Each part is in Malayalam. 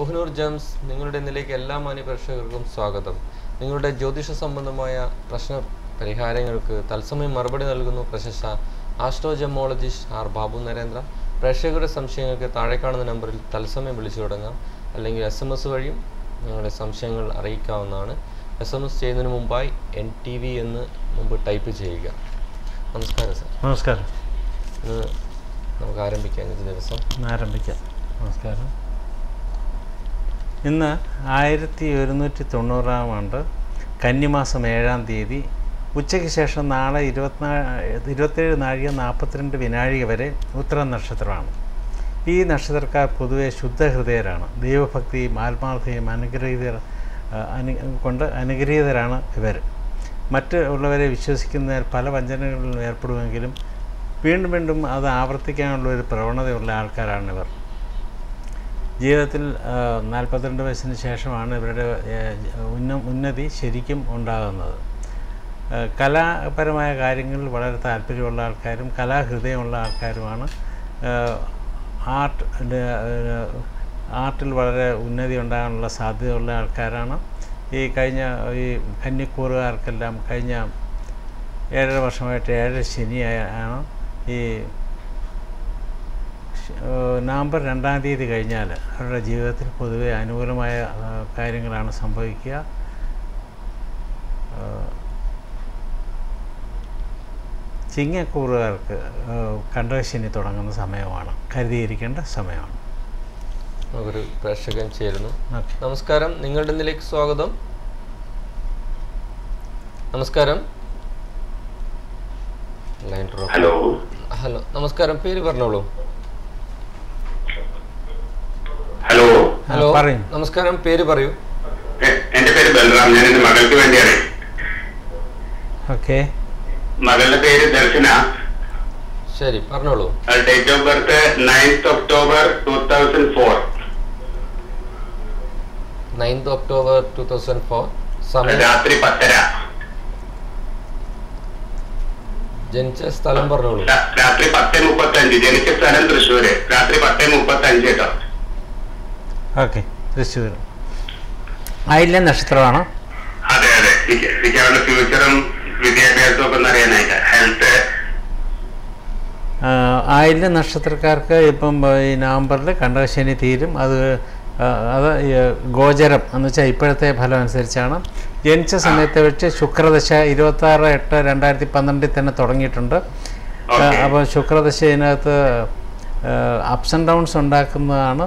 കോഹിനൂർ ജംസ് നിങ്ങളുടെ ഇന്നിലേക്ക് എല്ലാ മാന്യപ്രേക്ഷകർക്കും സ്വാഗതം. നിങ്ങളുടെ ജ്യോതിഷ സംബന്ധമായ പ്രശ്ന പരിഹാരങ്ങൾക്ക് തത്സമയം മറുപടി നൽകുന്നു പ്രശസ്ത ആസ്ട്രോജമോളജിസ്റ്റ് ആർ ബാബു നരേന്ദ്ര. പ്രേക്ഷകരുടെ സംശയങ്ങൾക്ക് താഴെ കാണുന്ന നമ്പറിൽ തത്സമയം വിളിച്ചു തുടങ്ങാം, അല്ലെങ്കിൽ SMS വഴിയും നിങ്ങളുടെ സംശയങ്ങൾ അറിയിക്കാവുന്നതാണ്. SMS ചെയ്യുന്നതിന് മുമ്പായി NTV എന്ന് മുമ്പ് ടൈപ്പ് ചെയ്യുക. നമസ്കാരം സർ. നമസ്കാരം. ഇന്ന് നമുക്ക് ആരംഭിക്കാം. ഇന്നത്തെ ദിവസം ആരംഭിക്കാം. നമസ്കാരം. ഇന്ന് 1190 ആണ്ട് കന്നിമാസം 7-ാം തീയതി ഉച്ചയ്ക്ക് ശേഷം നാളെ 27:42 വിനാഴിക വരെ ഉത്തര നക്ഷത്രമാണ്. ഈ നക്ഷത്രക്കാർ പൊതുവെ ശുദ്ധഹൃദയരാണ്. ദൈവഭക്തിയും ആത്മാർത്ഥയും കൊണ്ട് അനുഗ്രഹീതരാണ് ഇവർ. മറ്റുള്ളവരെ വിശ്വസിക്കുന്നതിൽ പല വഞ്ചനകളിലും ഏർപ്പെടുമെങ്കിലും വീണ്ടും വീണ്ടും അത് ആവർത്തിക്കാനുള്ള ഒരു പ്രവണതയുള്ള ആൾക്കാരാണ് ഇവർ. ജീവിതത്തിൽ 42 വയസ്സിന് ശേഷമാണ് ഇവരുടെ ഉന്നതി ശരിക്കും ഉണ്ടാകുന്നത്. കലാപരമായ കാര്യങ്ങളിൽ വളരെ താല്പര്യമുള്ള ആൾക്കാരും കലാഹൃദയമുള്ള ആൾക്കാരുമാണ്. ആർട്ടിൽ വളരെ ഉന്നതി ഉണ്ടാകാനുള്ള സാധ്യതയുള്ള ആൾക്കാരാണ്. ഈ കന്നിക്കൂറുകാർക്കെല്ലാം കഴിഞ്ഞ 7.5 വർഷമായിട്ട് 7 ശനിയാണ്. ഈ നവംബർ 2-ാം തീയതി കഴിഞ്ഞാൽ അവരുടെ ജീവിതത്തിൽ പൊതുവെ അനുകൂലമായ കാര്യങ്ങളാണ് സംഭവിക്കുക. ചിങ്ങക്കൂറുകാർക്ക് കണ്ടകശനി തുടങ്ങുന്ന സമയമാണ്, കരുതിയിരിക്കേണ്ട സമയമാണ്. ഒരു പ്രേക്ഷകൻ ചേരുന്നു. നമസ്കാരം, നിങ്ങളുടെ ഇന്നിലേക്ക് സ്വാഗതം. നമസ്കാരം. ഹലോ. ഹലോ, നമസ്കാരം. പേര് പറഞ്ഞോളൂ. ഹലോ. ഹലോ, നമസ്കാരം. പേര് പറയൂ. എന്റെ പേര് ബൽറാം. ഞാൻ എന്റെ മകൾക്ക് വേണ്ടിയാണ്. ഓക്കെ. മകളുടെ പേര് ദർശന. ശരി, പറഞ്ഞോളൂ. Date of birth 9th October 2004. 9th October 2004. സമയം രാത്രി 10:30. ജനിച്ച സ്ഥലം പറഞ്ഞോളൂ. രാത്രി 10:35. ജനിച്ച സ്ഥലം തൃശ്ശൂര്. രാത്രി 10:35 കേട്ടോ. ഓക്കെ. തൃശ്ശൂർ. ആയില്യം നക്ഷത്രമാണ്. അതെ അതെ. എനിക്ക് അവരുടെ ഫ്യൂച്ചറും വിദ്യാഭ്യാസവും ഒക്കെ ഒന്ന് അറിയാനായിട്ട്. ഹെൽത്ത്. ആയില്യം നക്ഷത്രക്കാർക്ക് ഇപ്പം ഈ നവംബറിൽ കണ്ടകശനി തീരും. അത് ഗോചരം എന്ന് വെച്ചാൽ ഇപ്പോഴത്തെ ഫലം അനുസരിച്ചാണ്. ജനിച്ച സമയത്തെ വെച്ച് ശുക്രദശ 26/8/2012 തന്നെ തുടങ്ങിയിട്ടുണ്ട്. അപ്പോൾ ശുക്രദശ ഇതിനകത്ത് അപ്സ് ആൻഡ് ഡൗൺസ് ഉണ്ടാക്കുന്നതാണ്.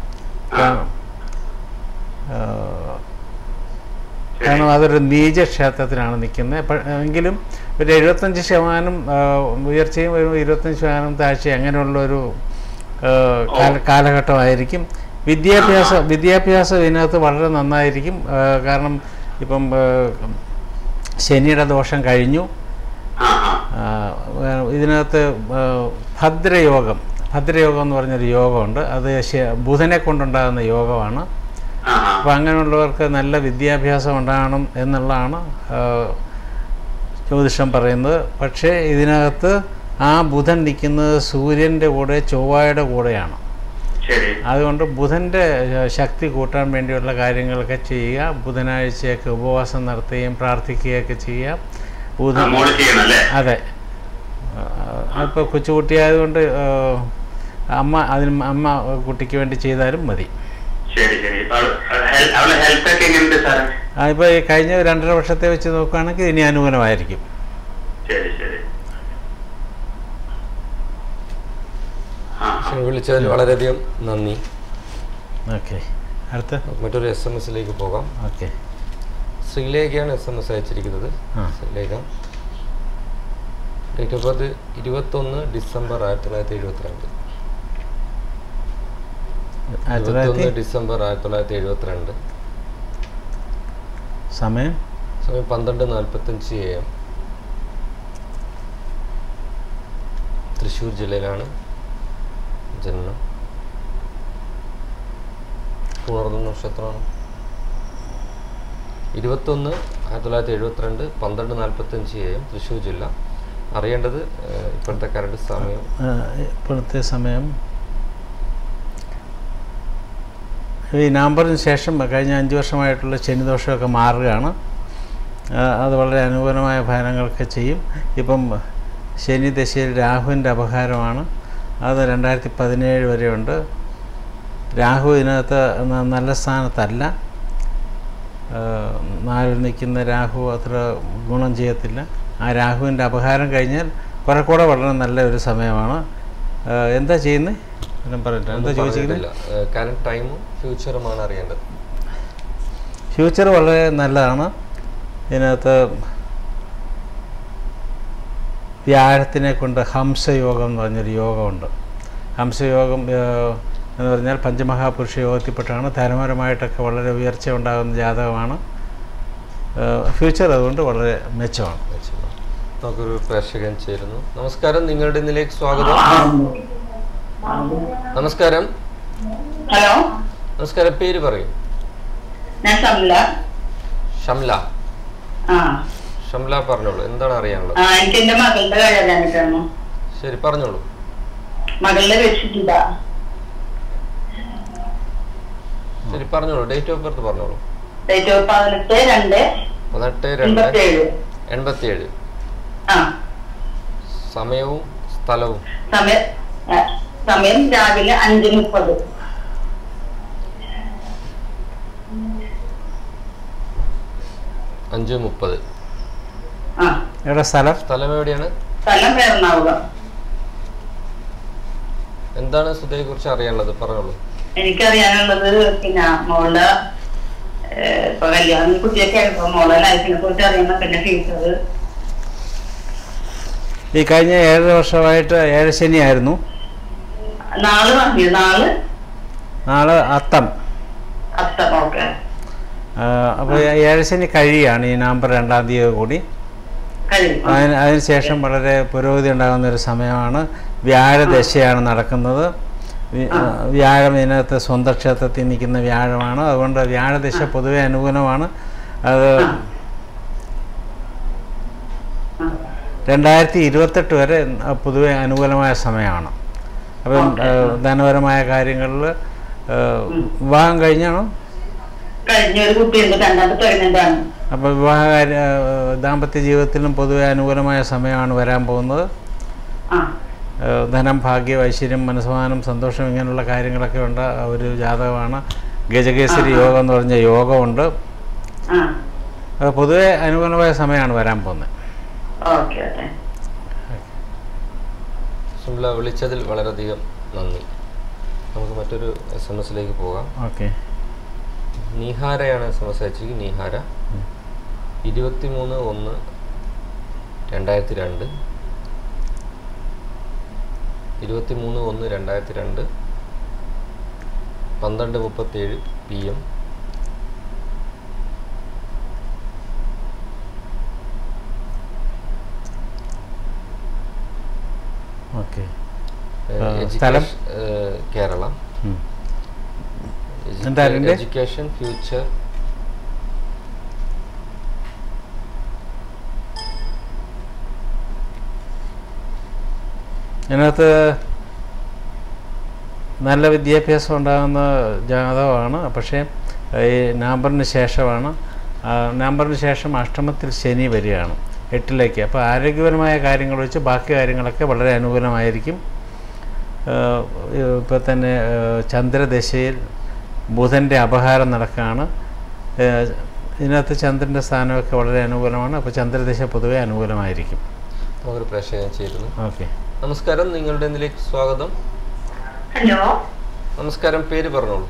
കാരണം അതൊരു നീചക്ഷേത്രത്തിലാണ് നിൽക്കുന്നത്. എങ്കിലും ഒരു 75% ഉയർച്ചയും ഒരു 25% താഴ്ചയും അങ്ങനെയുള്ളൊരു കാലഘട്ടമായിരിക്കും. വിദ്യാഭ്യാസം ഇതിനകത്ത് വളരെ നന്നായിരിക്കും. കാരണം ഇപ്പം ശനിയുടെ ദോഷം കഴിഞ്ഞു. ഇതിനകത്ത് ഭദ്രയോഗം എന്ന് പറഞ്ഞൊരു യോഗമുണ്ട്. അത് ബുധനെ കൊണ്ടുണ്ടാകുന്ന യോഗമാണ്. അപ്പോൾ അങ്ങനെയുള്ളവർക്ക് നല്ല വിദ്യാഭ്യാസം ഉണ്ടാകണം എന്നുള്ളതാണ് ജ്യോതിഷം പറയുന്നത്. പക്ഷേ ഇതിനകത്ത് ആ ബുധൻ നിൽക്കുന്നത് സൂര്യൻ്റെ കൂടെ ചൊവ്വയുടെ കൂടെയാണ്. അതുകൊണ്ട് ബുധൻ്റെ ശക്തി കൂട്ടാൻ വേണ്ടിയുള്ള കാര്യങ്ങളൊക്കെ ചെയ്യുക. ബുധനാഴ്ചയൊക്കെ ഉപവാസം നടത്തുകയും പ്രാർത്ഥിക്കുകയൊക്കെ ചെയ്യുക. അതെ. ഇപ്പോൾ കൊച്ചുകുട്ടിയായതുകൊണ്ട് അമ്മ കുട്ടിക്ക് വേണ്ടി ചെയ്താലും മതി. ഇപ്പോൾ ഈ കഴിഞ്ഞ 2.5 വർഷത്തെ വെച്ച് നോക്കുകയാണെങ്കിൽ ഇനി അനുകൂലമായിരിക്കും. വിളിച്ചതിൽ വളരെയധികം നന്ദി. ഓക്കെ. അടുത്ത മറ്റൊരു SMS-ലേക്ക് പോകാം. ഓക്കെ. ശ്രീലേഖയാണ് SMS അയച്ചിരിക്കുന്നത്. Sreelekha date of birth 21 December 1972. 21 December 1972. സമയം 12:45 AM. തൃശ്ശൂർ ജില്ലയിലാണ് ജനനം. പുണർന്ന നക്ഷത്രമാണ്. 21 1972 12:45 AM തൃശ്ശൂർ ജില്ല. അറിയേണ്ടത് ഇപ്പോഴത്തെ കറണ്ട് സമയം. ഇപ്പോഴത്തെ സമയം ഈ നവംബറിന് ശേഷം കഴിഞ്ഞ 5 വർഷമായിട്ടുള്ള ശനിദോഷമൊക്കെ മാറുകയാണ്. അത് വളരെ അനുകൂലമായ ഫലങ്ങളൊക്കെ ചെയ്യും. ഇപ്പം ശനി ദശയിൽ രാഹുവിൻ്റെ അപഹാരമാണ്. അത് 2017 വരെയുണ്ട്. രാഹു ഇതിനകത്ത് നല്ല സ്ഥാനത്തല്ല. 4 നിൽക്കുന്ന രാഹു അത്ര ഗുണം ചെയ്യത്തില്ല. ആ രാഹുവിൻ്റെ അപഹാരം കഴിഞ്ഞാൽ കുറെ കൂടെ വളരെ നല്ല ഒരു സമയമാണ്. എന്താ ചെയ്യുന്നത് എന്നും പറഞ്ഞിട്ട് എന്താ ചോദിച്ചിരിക്കുന്നത്? കറന്റ് ടൈമും ഫ്യൂച്ചറുമാണ് അറിയേണ്ടത്. ഫ്യൂച്ചർ വളരെ നല്ലതാണ്. ഇതിനകത്ത് വ്യാഴത്തിനെ കൊണ്ട് ഹംസയോഗം എന്ന് പറഞ്ഞൊരു യോഗമുണ്ട്. ഹംസയോഗം എന്ന് പറഞ്ഞാൽ പഞ്ചമഹാപുരുഷ യോഗത്തിൽപ്പെട്ടാണ്. ധനപരമായിട്ടൊക്കെ വളരെ ഉയർച്ച ഉണ്ടാകുന്ന ജാതകമാണ്. ഫ്യൂച്ചർ അതുകൊണ്ട് വളരെ മെച്ചമാണ്. നമുക്കൊരു പ്രേക്ഷകൻ ചേരുന്നു. നമസ്കാരം, നിങ്ങളുടെ ഇന്നിലേക്ക് സ്വാഗതം. നമസ്കാരം. ഹലോ, നമസ്കാരം. പേര് പറയൂ. ഞാൻ ഷംല. ഷംല. ഷംല, പറഞ്ഞോളൂ, എന്താണ് അറിയാനുള്ളത്? എനിക്ക് എന്റെ മകളുടെ കാര്യമാണ്. ശരി, പറഞ്ഞോളൂ. മകളുടെ രക്ഷിത. ശരി, പറഞ്ഞോളൂ. ഡേറ്റ് ഓഫ് ബർത്ത് പറഞ്ഞോളൂ. Date of 18/2/87. സമയവും സ്ഥലവും? സമയം രാവിലെ 5:30. 5:30. എവിടെ സ്ഥലം? സ്ഥലം എവിടെയാണ്? സ്ഥലം എറണാകുളം. എന്താണ് സുധയെ കുറിച്ച് അറിയാനുള്ളത്? പറഞ്ഞോളൂ. എനിക്കറിയാനുള്ളത് പിന്നെ മോളുടെ ഇപ്പൊ കല്യാണം കുട്ടിയൊക്കെ ആയപ്പോ മോളുടെ ലൈഫിനെ കുറിച്ച് അറിയണം. പിന്നെ ഫ്യൂച്ചർ ഈ കഴിഞ്ഞ 7 വർഷമായിട്ട് 7 ശനിയായിരുന്നു. നാള് അത്തം. ഓക്കെ. അപ്പോൾ 7 ശനി കഴിയുകയാണ് ഈ നവംബർ 2-ാം തീയതി കൂടി. അതിനുശേഷം വളരെ പുരോഗതി ഉണ്ടാകുന്ന ഒരു സമയമാണ്. വ്യാഴദശയാണ് നടക്കുന്നത്. വ്യാഴം ഇതിനകത്ത് സ്വന്തം ക്ഷേത്രത്തിൽ നിൽക്കുന്ന വ്യാഴമാണ്. അതുകൊണ്ട് വ്യാഴദശ പൊതുവെ അനുകൂലമാണ്. അത് 2028 വരെ പൊതുവെ അനുകൂലമായ സമയമാണ്. അപ്പം ധനപരമായ കാര്യങ്ങളിൽ വിവാഹം കഴിഞ്ഞാണോ? അപ്പോൾ ദാമ്പത്യ ജീവിതത്തിലും പൊതുവെ അനുകൂലമായ സമയമാണ് വരാൻ പോകുന്നത്. ധനം, ഭാഗ്യം, ഐശ്വര്യം, മനസ്സമാനം, സന്തോഷം ഇങ്ങനെയുള്ള കാര്യങ്ങളൊക്കെ ഉണ്ട് ഒരു ജാതകമാണ്. ഗജകേസരി യോഗം എന്ന് പറഞ്ഞ യോഗമുണ്ട്. പൊതുവെ അനുകൂലമായ സമയമാണ് വരാൻ പോകുന്നത്. സുംല, വിളിച്ചതിൽ വളരെയധികം നന്ദി. നമുക്ക് മറ്റൊരു SMS പോകാം. ഓക്കെ. നീഹാരയാണ് SMS അയച്ചത്. നീഹാര 23/1/2002 23/1/2002 12:37 PM. ഓക്കെ. സ്ഥലം കേരള. Education, future. ഇതിനകത്ത് നല്ല വിദ്യാഭ്യാസം ഉണ്ടാകുന്ന ജാതകമാണ്. പക്ഷേ ഈ നവംബറിന് ശേഷമാണ്. നവംബറിന് ശേഷം അഷ്ടമത്തിൽ ശനി വരികയാണ് 8ലേക്ക്. അപ്പോൾ ആരോഗ്യപരമായ കാര്യങ്ങൾ വെച്ച് ബാക്കി കാര്യങ്ങളൊക്കെ വളരെ അനുകൂലമായിരിക്കും. ഇപ്പോൾ തന്നെ ചന്ദ്രദശയിൽ ബുധൻ്റെ അപഹാരം നടക്കുകയാണ്. ഇതിനകത്ത് ചന്ദ്രൻ്റെ സ്ഥാനമൊക്കെ വളരെ അനുകൂലമാണ്. അപ്പോൾ ചന്ദ്രദശ പൊതുവെ അനുകൂലമായിരിക്കും. ഒരു പ്രേക്ഷകൻ ചേരുന്നു. ഓക്കെ. നമസ്കാരം, നിങ്ങളുടെ ഇതിലേക്ക് സ്വാഗതം. ഹലോ, നമസ്കാരം. പേര് പറഞ്ഞോളൂ.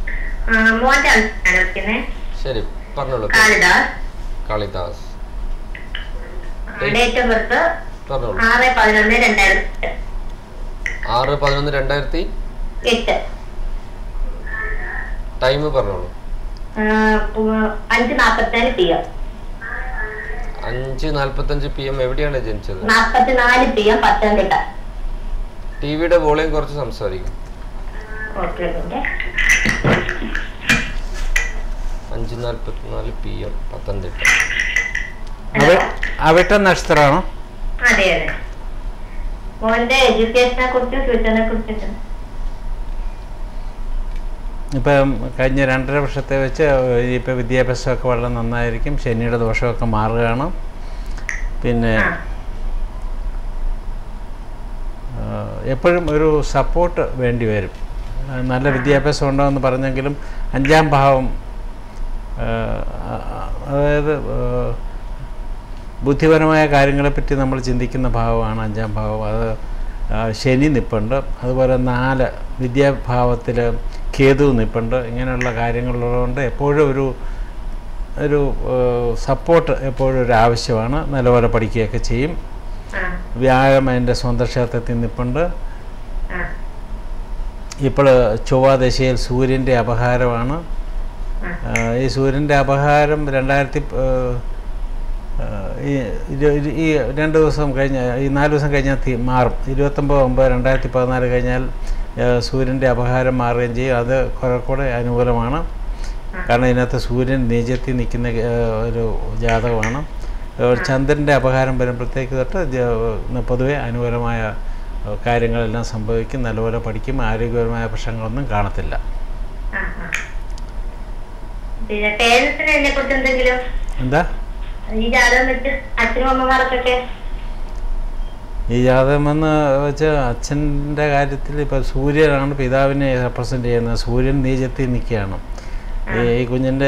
ശരി, പറഞ്ഞോളൂ. കാളിദാസ്. ഡേറ്റ് ഓഫ് ബർത്ത് പറഞ്ഞോളൂ. 6/11/2008. 6/11/2008. ടൈം പറഞ്ഞോളൂ. 5:45 PM. 5:45 PM. എവിടെയാണ് ജനിച്ചത്? 44 PM, പത്തനംതിട്ട. ടിവിയുടെ വോളിയം കുറച്ച് സംസാരിക്കും. 5:44 PM, പത്തനംതിട്ട. അവിട്ട നക്ഷത്രമാണോ? അതെ അതെ. മോന്റെ എഡ്യൂക്കേഷനെ കുറിച്ചും ഫ്യൂച്ചറിനെ കുറിച്ചിട്ട് ഇപ്പം കഴിഞ്ഞ 2.5 വർഷത്തെ വെച്ച് ഇപ്പോൾ വിദ്യാഭ്യാസമൊക്കെ വളരെ നന്നായിരിക്കും. ശനിയുടെ ദോഷമൊക്കെ മാറുകയാണ്. പിന്നെ എപ്പോഴും ഒരു സപ്പോർട്ട് വേണ്ടി വരും. നല്ല വിദ്യാഭ്യാസം ഉണ്ടോയെന്ന് പറഞ്ഞെങ്കിലും 5ാം ഭാവം, അതായത് ബുദ്ധിപരമായ കാര്യങ്ങളെപ്പറ്റി നമ്മൾ ചിന്തിക്കുന്ന ഭാവമാണ് 5ാം ഭാവം. അത് ശനി നിൽപ്പുണ്ട്. അതുപോലെ 4 വിദ്യാഭാവത്തിൽ കേതു നിൽപ്പുണ്ട്. ഇങ്ങനെയുള്ള കാര്യങ്ങളുള്ളതുകൊണ്ട് എപ്പോഴും ഒരു സപ്പോർട്ട് എപ്പോഴും ഒരു ആവശ്യമാണ്. നല്ലപോലെ പഠിക്കുകയൊക്കെ ചെയ്യും. വ്യാഴം അതിൻ്റെ സ്വന്തം ക്ഷേത്രത്തിൽ നിൽപ്പുണ്ട്. ഇപ്പോൾ ചൊവ്വാദശയിൽ സൂര്യൻ്റെ അപഹാരമാണ്. ഈ സൂര്യൻ്റെ അപഹാരം ഈ 2 ദിവസം കഴിഞ്ഞ്, ഈ 4 ദിവസം കഴിഞ്ഞാൽ മാറും. 29/9/2014 കഴിഞ്ഞാൽ സൂര്യൻ്റെ അപഹാരം മാറുകയും ചെയ്യും. അത് കുറെ കൂടെ അനുകൂലമാണ്. കാരണം ഇതിനകത്ത് സൂര്യൻ നീചത്തിൽ നിൽക്കുന്ന ഒരു ജാതകമാണ്. ചന്ദ്രൻ്റെ അപഹാരം വരുമ്പോഴത്തേക്ക് തൊട്ട് പൊതുവെ അനുകൂലമായ കാര്യങ്ങളെല്ലാം സംഭവിക്കും. നല്ലപോലെ പഠിക്കും. ആരോഗ്യപരമായ പ്രശ്നങ്ങളൊന്നും കാണത്തില്ല. എന്താ ഈ ജാതകമെന്ന് വെച്ചാൽ അച്ഛൻ്റെ കാര്യത്തിൽ ഇപ്പോൾ സൂര്യനാണ് പിതാവിനെ റെപ്രസെൻ്റ് ചെയ്യുന്നത്. സൂര്യൻ നീചത്തിൽ നിൽക്കുകയാണ്. ഈ കുഞ്ഞിൻ്റെ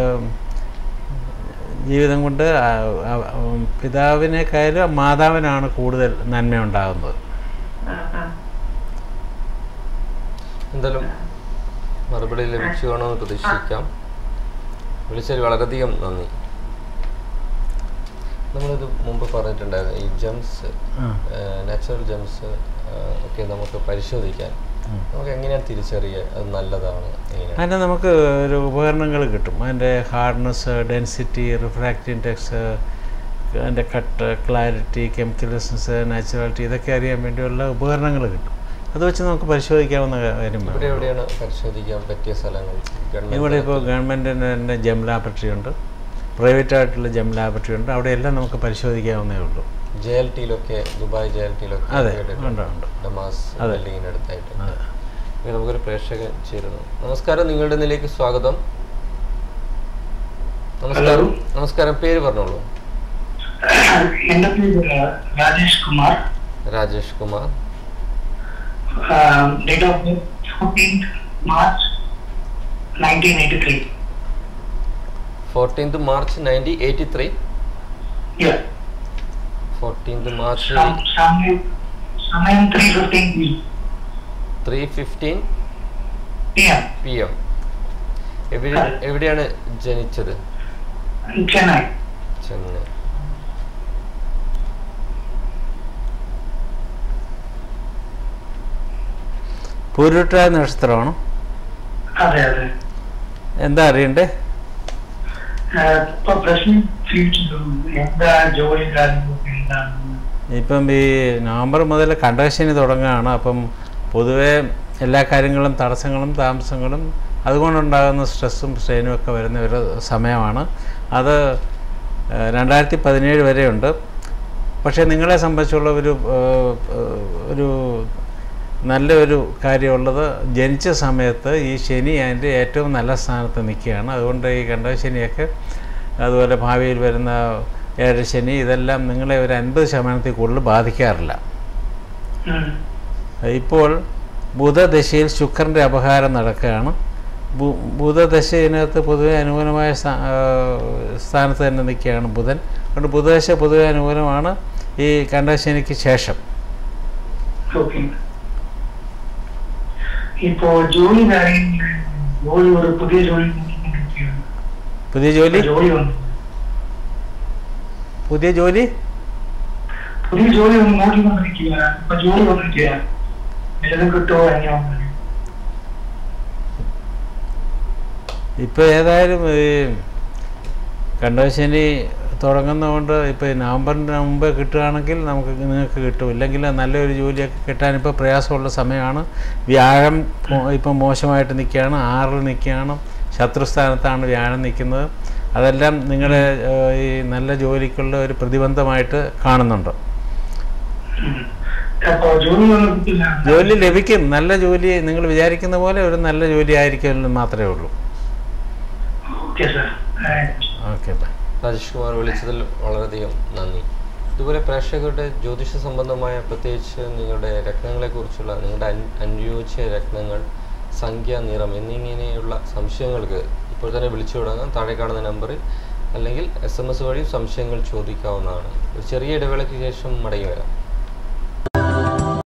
ജീവിതം കൊണ്ട് പിതാവിനേക്കാളും മാതാവിനാണ് കൂടുതൽ നന്മയുണ്ടാകുന്നത്. എന്തായാലും മറുപടി ലഭിച്ചു കാണുമെന്ന് പ്രതീക്ഷിക്കാം. വിളിച്ചതിൽ വളരെയധികം നന്ദി. നമ്മളിത് മുമ്പ് പറഞ്ഞിട്ടുണ്ടായിരുന്നു, ഈ ജംസ്, നാച്ചുറൽ ജംസ് ഒക്കെ നമുക്ക് പരിശോധിക്കാൻ നമുക്ക് എങ്ങനെയാണ് തിരിച്ചറിയുക അത് നല്ലതാണ്? അതിന് നമുക്ക് ഒരു ഉപകരണങ്ങൾ കിട്ടും. അതിൻ്റെ ഹാർഡ്നെസ്, ഡെൻസിറ്റി, റിഫ്രാക്റ്റീവ് ഇൻഡെക്സ്, അതിൻ്റെ cut, clarity, chemical essence, naturality, ഇതൊക്കെ അറിയാൻ വേണ്ടിയുള്ള ഉപകരണങ്ങൾ കിട്ടും. അത് വെച്ച് നമുക്ക് പരിശോധിക്കാവുന്ന കാര്യമാണ്. എവിടെയാണ് പരിശോധിക്കാൻ പറ്റിയ സ്ഥലങ്ങൾ? ഇവിടെ ഇപ്പോൾ ഗവൺമെൻറ്റിന് തന്നെ ജെം ലാബറട്ടറി ഉണ്ട്, പ്രൈവറ്റായിട്ടുള്ള ജെം ലാബറട്ടറി ഉണ്ട്. അവിടെയെല്ലാം നമുക്ക് പരിശോധിക്കാവുന്നേ ഉള്ളൂ. JLTയിലൊക്കെ, ദുബായ് JLTയിലൊക്കെ അതെ ഉണ്ട്. ഡമാസ് ബിൽഡിങ്ങിൻ്റെ അടുത്തായിട്ട്. നമുക്കൊരു പ്രേക്ഷകൻ ചേരുന്നു. നമസ്കാരം, നിങ്ങളുടെ ഇതിലേക്ക് സ്വാഗതം. നമസ്കാരം. നമസ്കാരം, പേര് പറഞ്ഞോളൂ. എൻ്റെ പേര് Rajesh Kumar. Rajesh Kumar. Date of birth 14th March 1983. 14th March 1983. Yeah. 14th March. സമയം 3:15 PM. എവിടെയാണ് ജനിച്ചത്? ചെന്നൈ. ചെന്നൈ. പൂരുട്ടാ നക്ഷത്രമാണോ? അതെ അതെ. എന്താ അറിയണ്ടേ? ഇപ്പം ഈ നവംബർ മുതൽ കണ്ടകശനി തുടങ്ങുകയാണ്. അപ്പം പൊതുവേ എല്ലാ കാര്യങ്ങളും തടസ്സങ്ങളും താമസങ്ങളും അതുകൊണ്ടുണ്ടാകുന്ന സ്ട്രെസ്സും സ്ട്രെയിനും ഒക്കെ വരുന്ന ഒരു സമയമാണ്. അത് 2017 വരെയുണ്ട്. പക്ഷേ നിങ്ങളെ സംബന്ധിച്ചുള്ള ഒരു നല്ലൊരു കാര്യമുള്ളത്, ജനിച്ച സമയത്ത് ഈ ശനി അതിൻ്റെ ഏറ്റവും നല്ല സ്ഥാനത്ത് നിൽക്കുകയാണ്. അതുകൊണ്ട് ഈ കണ്ടകശനിയൊക്കെ, അതുപോലെ ഭാവിയിൽ വരുന്ന ഏഴശനി, ഇതെല്ലാം നിങ്ങളെ ഒരു 50% കൂടുതൽ ബാധിക്കാറില്ല. ഇപ്പോൾ ബുധദശയിൽ ശുക്രൻ്റെ അപഹാരം നടക്കുകയാണ്. ബുധദശയിനകത്ത് പൊതുവെ അനുകൂലമായ സ്ഥാനത്ത് തന്നെ നിൽക്കുകയാണ് ബുധൻ. അതുകൊണ്ട് ബുധദശ പൊതുവെ അനുകൂലമാണ് ഈ കണ്ടകശനിക്ക് ശേഷം. ഇപ്പോൾ ജോലി ഒരു പുതിയ ജോലി പുതിയ ജോലി ഒന്ന് നോക്കിക്കൊണ്ടിരിക്കുക. ഇപ്പൊ ജോലി വന്നിരിക്കുക, വല്ലതും കിട്ടുമോ എങ്ങനെയാണ്? ഇപ്പോൾ ഏതായാലും ഈ കണ്ടകശനി തുടങ്ങുന്നതുകൊണ്ട് ഇപ്പോൾ നവംബറിന് മുമ്പ് കിട്ടുകയാണെങ്കിൽ നിങ്ങൾക്ക് കിട്ടും. ഇല്ലെങ്കിൽ നല്ലൊരു ജോലിയൊക്കെ കിട്ടാനിപ്പോൾ പ്രയാസമുള്ള സമയമാണ്. വ്യാഴം ഇപ്പം മോശമായിട്ട് നിൽക്കുകയാണ്, 6 നിൽക്കുകയാണ്, ശത്രുസ്ഥാനത്താണ് വ്യാഴം നിൽക്കുന്നത്. അതെല്ലാം നിങ്ങളുടെ ഈ നല്ല ജോലിക്കുള്ള ഒരു പ്രതിബന്ധമായിട്ട് കാണുന്നുണ്ട്. അപ്പൊ ജോലി ഒന്നും കിട്ടില്ല. ജോലി ലഭിക്കും, നല്ല ജോലി, നിങ്ങൾ വിചാരിക്കുന്ന പോലെ ഒരു നല്ല ജോലി ആയിരിക്കുമെന്ന് മാത്രമേ ഉള്ളൂ. Okay sir. Okay. Rajesh Kumar വിളിച്ചതിൽ വളരെയധികം നന്ദി. ഇതുപോലെ പ്രേക്ഷകരുടെ ജ്യോതിഷ സംബന്ധമായ പ്രത്യേകിച്ച് നിങ്ങളുടെ രത്നങ്ങളെക്കുറിച്ചുള്ള നിങ്ങളുടെ അനുയോജ്യ രത്നങ്ങൾ, സംഖ്യ, നിറം എന്നിങ്ങനെയുള്ള സംശയങ്ങൾക്ക് ഇപ്പോൾ തന്നെ വിളിച്ചു തുടങ്ങാം. താഴെ കാണുന്ന നമ്പറിൽ അല്ലെങ്കിൽ SMS വഴി സംശയങ്ങൾ ചോദിക്കാവുന്നതാണ്. ഒരു ചെറിയ ഇടവേളയ്ക്ക് ശേഷം മടങ്ങി വരാം.